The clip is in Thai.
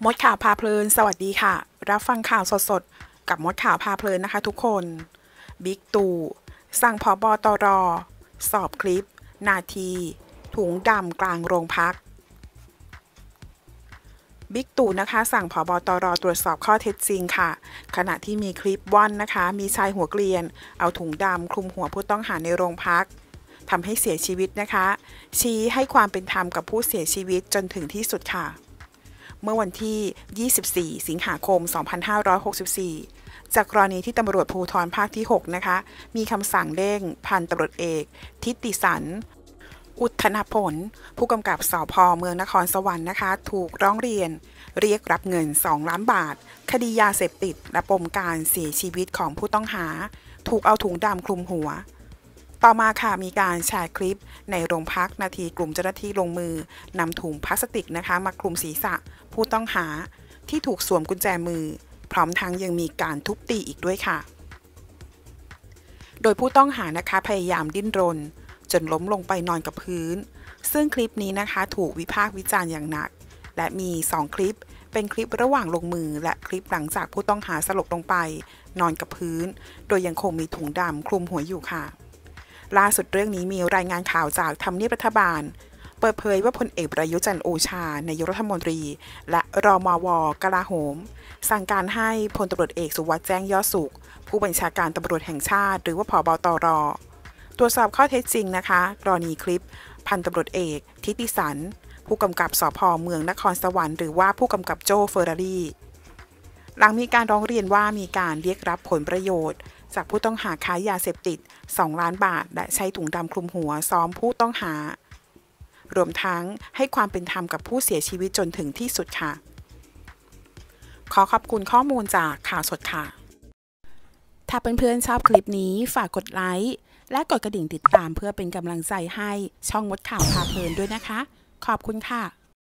มดข่าวพาเพลินสวัสดีค่ะรับฟังข่าวสดๆกับมดข่าวพาเพลินนะคะทุกคนบิ๊กตู่สั่งผบ.ตร.สอบคลิปนาทีถุงดำกลางโรงพักบิ๊กตู่นะคะสั่งผบ.ตร.ตรวจสอบข้อเท็จจริงค่ะขณะที่มีคลิปว่อนนะคะมีชายหัวเกรียนเอาถุงดำคลุมหัวผู้ต้องหาในโรงพักทำให้เสียชีวิตนะคะชี้ให้ความเป็นธรรมกับผู้เสียชีวิตจนถึงที่สุดค่ะเมื่อวันที่ 24 สิงหาคม 2564 จากกรณีที่ตำรวจภูธรภาคที่ 6 นะคะ มีคำสั่งเด้งพันตำรวจเอกทิติสัน อุทธนผล ผู้กำกับสภ.เมืองนครสวรรค์นะคะ ถูกร้องเรียนเรียกรับเงิน 2 ล้านบาท คดียาเสพติดและปมการเสียชีวิตของผู้ต้องหา ถูกเอาถุงดำคลุมหัวต่อมาค่ะมีการแชร์คลิปในโรงพักนาทีกลุ่มเจ้าหน้าที่ลงมือนำถุงพลาสติกนะคะมาคลุมศีรษะผู้ต้องหาที่ถูกสวมกุญแจมือพร้อมทั้งยังมีการทุบตีอีกด้วยค่ะโดยผู้ต้องหานะคะพยายามดิ้นรนจนล้มลงไปนอนกับพื้นซึ่งคลิปนี้นะคะถูกวิพากษ์วิจารณ์อย่างหนักและมี2คลิปเป็นคลิประหว่างลงมือและคลิปหลังจากผู้ต้องหาสลบลงไปนอนกับพื้นโดยยังคงมีถุงดำคลุมหัวอยู่ค่ะล่าสุดเรื่องนี้มีรายงานข่าวจากทำเนียบรัฐบาลเปิดเผยว่าพลเอกประยุทธ์จันทร์โอชานายกรัฐมนตรีและรมว.กลาโหมสั่งการให้พลตำรวจเอกสุวัสดิ์แจ้งยอดสุขผู้บัญชาการตำรวจแห่งชาติหรือว่าผบ.ตร.ตรวจสอบข้อเท็จจริงนะคะกรณีคลิปพันตำรวจเอกทิติสันผู้กำกับสภ.เมืองนครสวรรค์หรือว่าผู้กำกับโจ้เฟอร์รารี่หลังมีการร้องเรียนว่ามีการเรียกรับผลประโยชน์จากผู้ต้องหาค้ายาเสพติด2 ล้านบาทและใช้ถุงดำคลุมหัวซ้อมผู้ต้องหารวมทั้งให้ความเป็นธรรมกับผู้เสียชีวิตจนถึงที่สุดค่ะขอขอบคุณข้อมูลจากข่าวสดค่ะถ้าเพื่อนๆชอบคลิปนี้ฝากกดไลค์และกดกระดิ่งติดตามเพื่อเป็นกำลังใจให้ช่องมดข่าวพาเพลินด้วยนะคะขอบคุณค่ะ